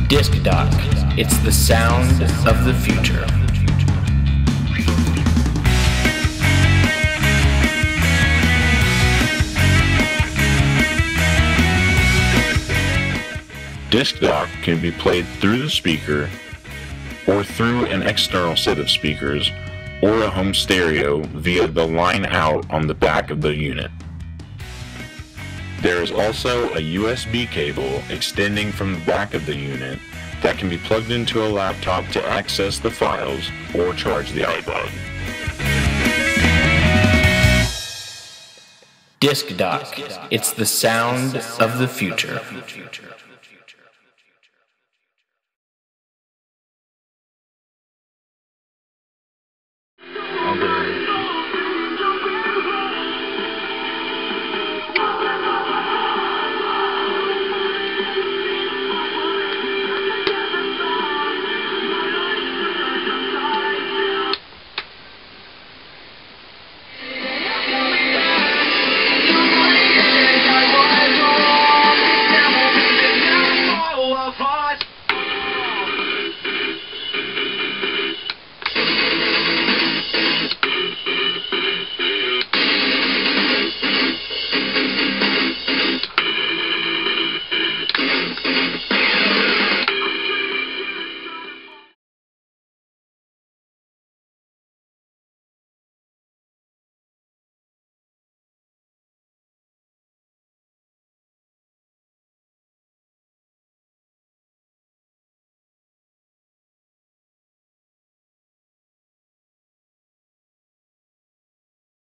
DiskDock. It's the sound of the future. DiskDock can be played through the speaker, or through an external set of speakers, or a home stereo via the line out on the back of the unit. There is also a USB cable extending from the back of the unit that can be plugged into a laptop to access the files or charge the iPod. DiskDock. It's the sound of the future.